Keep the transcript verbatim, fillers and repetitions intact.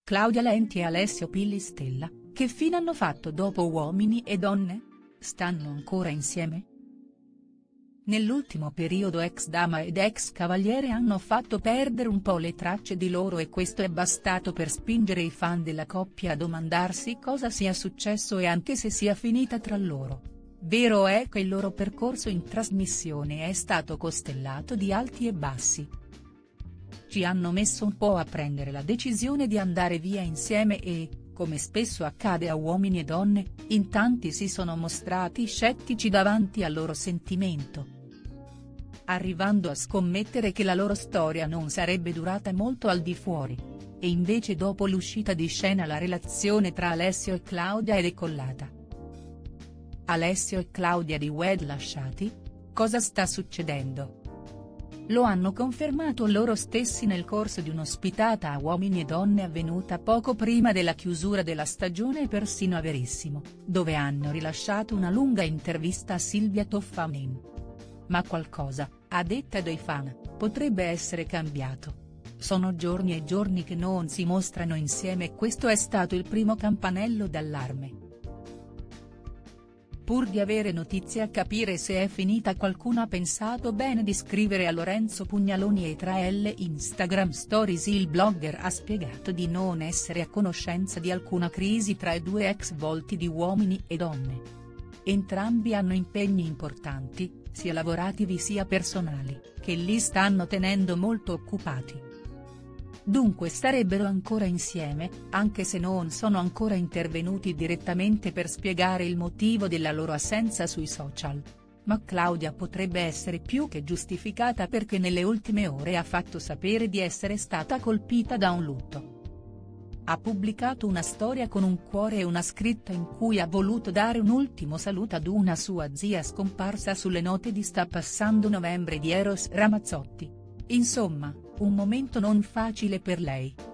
Claudia Lenti e Alessio Pillistella, che fine hanno fatto dopo Uomini e Donne? Stanno ancora insieme? Nell'ultimo periodo ex dama ed ex cavaliere hanno fatto perdere un po' le tracce di loro e questo è bastato per spingere i fan della coppia a domandarsi cosa sia successo e anche se sia finita tra loro. Vero è che il loro percorso in trasmissione è stato costellato di alti e bassi. Ci hanno messo un po' a prendere la decisione di andare via insieme e, come spesso accade a Uomini e Donne, in tanti si sono mostrati scettici davanti al loro sentimento, arrivando a scommettere che la loro storia non sarebbe durata molto al di fuori. E invece dopo l'uscita di scena la relazione tra Alessio e Claudia è decollata. Alessio e Claudia di Wed lasciati? Cosa sta succedendo? Lo hanno confermato loro stessi nel corso di un'ospitata a Uomini e Donne avvenuta poco prima della chiusura della stagione e persino a Verissimo, dove hanno rilasciato una lunga intervista a Silvia Toffanin. Ma qualcosa, a detta dei fan, potrebbe essere cambiato. Sono giorni e giorni che non si mostrano insieme e questo è stato il primo campanello d'allarme. Pur di avere notizie a capire se è finita, qualcuno ha pensato bene di scrivere a Lorenzo Pugnaloni e tra le Instagram Stories il blogger ha spiegato di non essere a conoscenza di alcuna crisi tra i due ex volti di Uomini e Donne. Entrambi hanno impegni importanti, sia lavorativi sia personali, che li stanno tenendo molto occupati. Dunque starebbero ancora insieme, anche se non sono ancora intervenuti direttamente per spiegare il motivo della loro assenza sui social. Ma Claudia potrebbe essere più che giustificata perché nelle ultime ore ha fatto sapere di essere stata colpita da un lutto. Ha pubblicato una storia con un cuore e una scritta in cui ha voluto dare un ultimo saluto ad una sua zia scomparsa sulle note di Sta passando novembre di Eros Ramazzotti. Insomma, un momento non facile per lei.